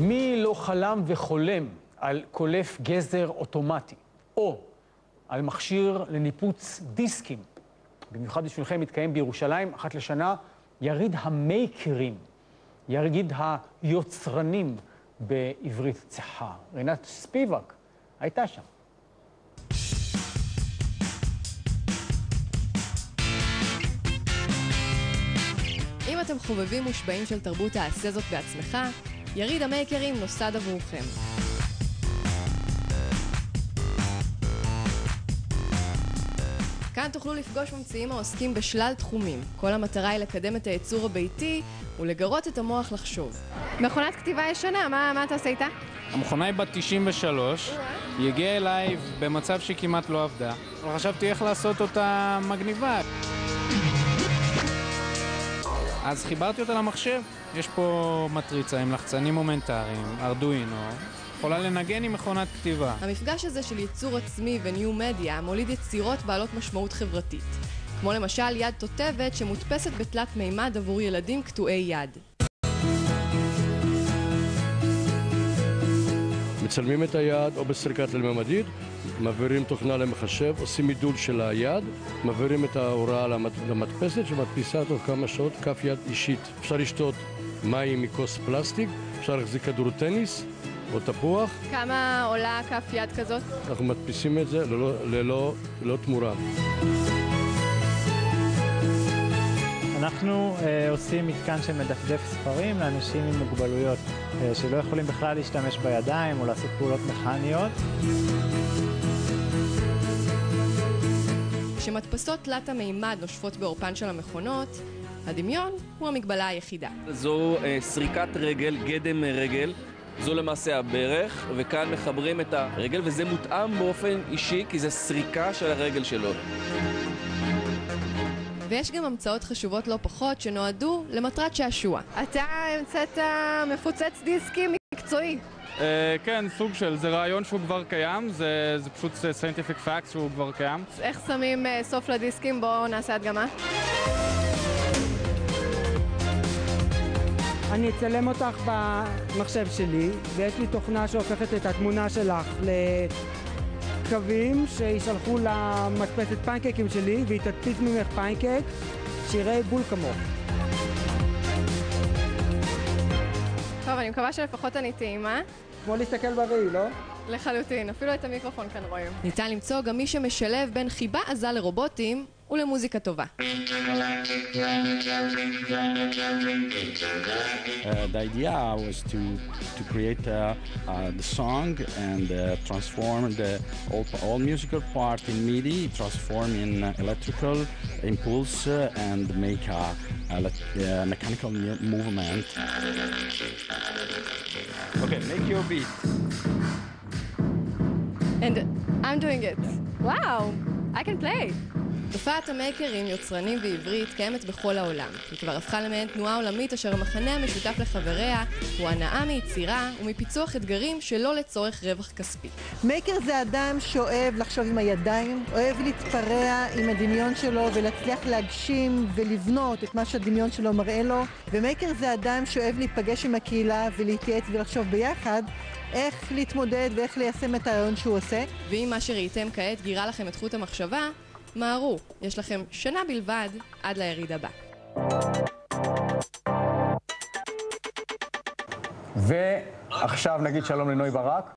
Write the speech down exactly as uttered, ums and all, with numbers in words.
מי לא חלם וחולם על קולף גזר אוטומטי, או על מכשיר לניפוץ דיסקים? במיוחד בשבילכם מתקיים בירושלים אחת לשנה יריד המייקרים, יריד היוצרנים בעברית צחה. רינת ספיבק הייתה שם. אם אתם חובבים מושבעים של תרבות העשה זאת בעצמך, יריד המייקרים נוסד עבורכם. כאן תוכלו לפגוש ממציאים העוסקים בשלל תחומים. כל המטרה היא לקדם את הייצור הביתי ולגרות את המוח לחשוב. מכונת כתיבה ישנה, מה, מה אתה עושה איתה? המכונה היא בת תשעים ושלוש, היא הגיעה אליי במצב שכמעט לא עבדה, אבל חשבתי איך לעשות אותה מגניבה. אז חיברתי אותה למחשב. יש פה מטריצה עם לחצנים מומנטריים, ארדואינו, יכולה לנגן עם מכונת כתיבה. המפגש הזה של ייצור עצמי וניו מדיה מוליד יצירות בעלות משמעות חברתית, כמו למשל יד תותבת שמודפסת בתלת מימד עבור ילדים קטועי יד. מצלמים את היד או בסריקה תלת-ממדית, מעבירים תוכנה למחשב, עושים מידול של היד, מעבירים את ההוראה למדפסת שמדפיסה תוך כמה שעות כף יד אישית. אפשר לשתות מים מכוס פלסטיק, אפשר להחזיק כדור טניס או תפוח. כמה עולה כף יד כזאת? אנחנו מדפיסים את זה ללא, ללא, ללא תמורה. אנחנו אה, עושים מתקן שמדפדף ספרים לאנשים עם מוגבלויות אה, שלא יכולים בכלל להשתמש בידיים או לעשות פעולות מכניות. כשמדפסות תלת המימד נושפות בעורפן של המכונות, הדמיון הוא המגבלה היחידה. זו אה, סריקת רגל, גדם רגל. זו למעשה הברך, וכאן מחברים את הרגל, וזה מותאם באופן אישי כי זה סריקה של הרגל שלו. ויש גם המצאות חשובות לא פחות שנועדו למטרת שעשוע. אתה המצאת מפוצץ דיסקים מקצועי. Uh, כן, סוג של, זה רעיון שהוא כבר קיים, זה, זה פשוט scientific fact שהוא כבר קיים. איך שמים uh, סוף לדיסקים? בואו נעשה הדגמה. אני אצלם אותך במחשב שלי, ויש לי תוכנה שהופכת את התמונה שלך לקווים שישלחו למדפסת פנקקים שלי, והיא תדפיס ממך פנקק שיראה בול כמוך. טוב, אני מקווה שלפחות אני טעימה. כמו להסתכל בראי, לא? לחלוטין, אפילו את המיקרופון כאן רואים. ניתן למצוא גם מי שמשלב בין חיבה עזה לרובוטים ולמוזיקה טובה. Uh, the idea was to to create uh, uh, the song and uh, transform the all, all musical part in MIDI, transform in uh, electrical impulse uh, and make a, a uh, mechanical movement. Okay, make your beat. And I'm doing it. Wow, I can play. תופעת המייקרים, יוצרנים ועברית, קיימת בכל העולם. היא כבר הפכה למעין תנועה עולמית אשר המכנה המשותף לחבריה הוא הנאה מיצירה ומפיצוח אתגרים שלא לצורך רווח כספי. מייקר זה אדם שאוהב לחשוב עם הידיים, אוהב להתפרע עם הדמיון שלו ולהצליח להגשים ולבנות את מה שהדמיון שלו מראה לו. ומייקר זה אדם שאוהב להיפגש עם הקהילה ולהתייעץ ולחשוב ביחד איך להתמודד ואיך ליישם את הרעיון שהוא עושה. ואם מה שראיתם כעת גירה לכם את חוט המחשבה, מהרו, יש לכם שנה בלבד עד ליריד הבא. ועכשיו נגיד שלום לנוי ברק.